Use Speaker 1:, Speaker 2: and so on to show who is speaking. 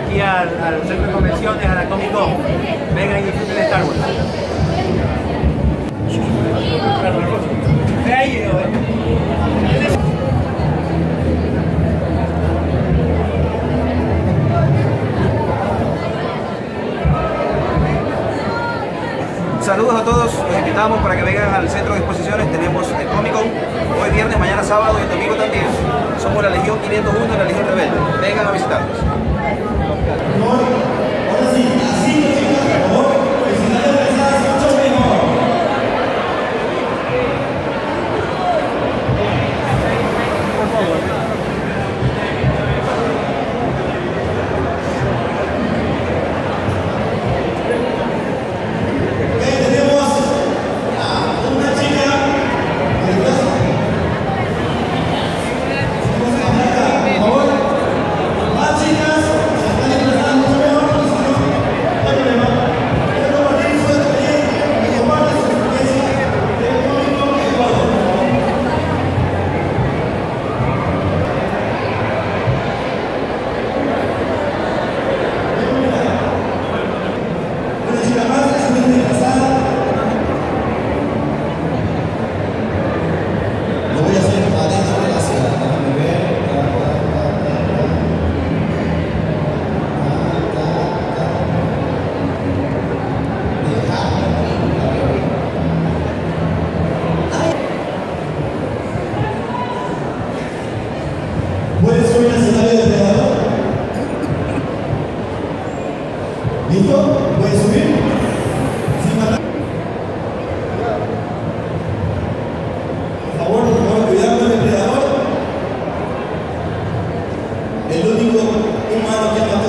Speaker 1: aquí al centro de convenciones, a la Comic Con. Vengan y disfruten de Star Wars.
Speaker 2: Saludos a todos, los invitamos para que vengan al centro de exposiciones. Tenemos el Comic Con hoy viernes, mañana sábado y el domingo también. Somos la Legión 501 y la Legión Rebelde. Vengan a visitarnos.
Speaker 3: Ahora sí, así lo chicos, por favor, felicidades, mucho mejor. ¿Puedes subir al escenario de Depredador? ¿Listo? ¿Puedes subir? Sin matar. Por favor, cuidado con el Depredador. El único humano que ha matado